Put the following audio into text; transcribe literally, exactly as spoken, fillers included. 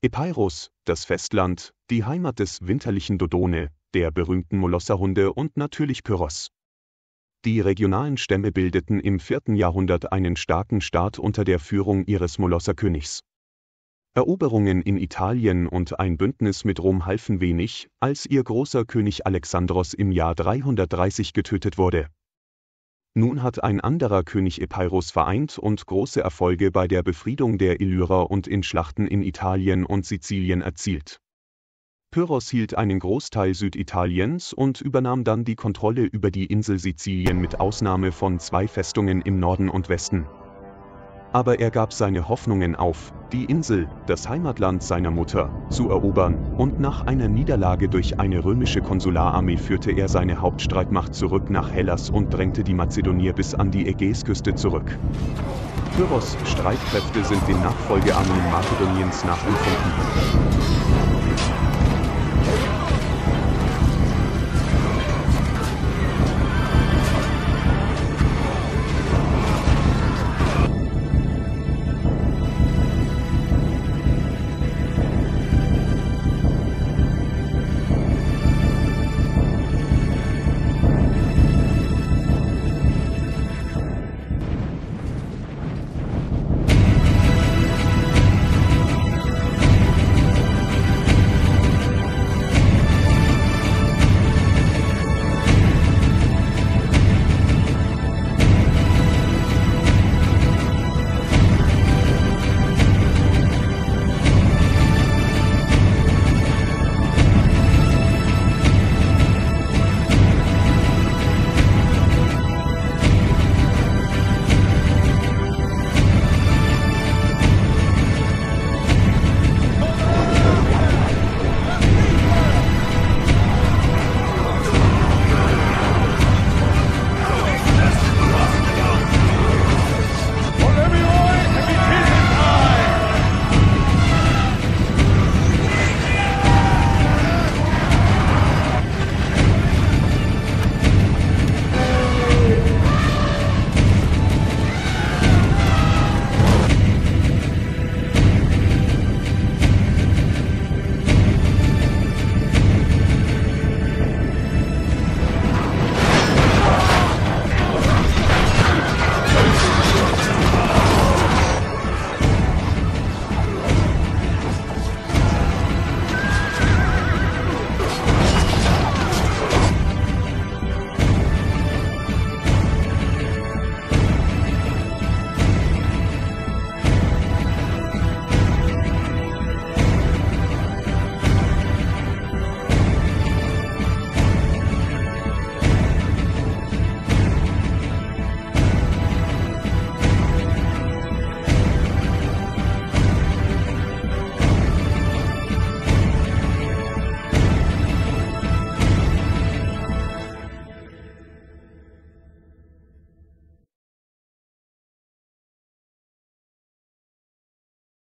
Epeiros, das Festland, die Heimat des winterlichen Dodone, der berühmten Molosserhunde und natürlich Pyrrhos. Die regionalen Stämme bildeten im vierten Jahrhundert einen starken Staat unter der Führung ihres Molosserkönigs. Eroberungen in Italien und ein Bündnis mit Rom halfen wenig, als ihr großer König Alexandros im Jahr dreihundertdreißig getötet wurde. Nun hat ein anderer König Epeiros vereint und große Erfolge bei der Befriedung der Illyrer und in Schlachten in Italien und Sizilien erzielt. Pyrrhos hielt einen Großteil Süditaliens und übernahm dann die Kontrolle über die Insel Sizilien mit Ausnahme von zwei Festungen im Norden und Westen. Aber er gab seine Hoffnungen auf, die Insel, das Heimatland seiner Mutter, zu erobern, und nach einer Niederlage durch eine römische Konsulararmee führte er seine Hauptstreitmacht zurück nach Hellas und drängte die Mazedonier bis an die Ägäisküste zurück. Pyrrhos' Streitkräfte sind den Nachfolgearmeen Makedoniens nachempfunden.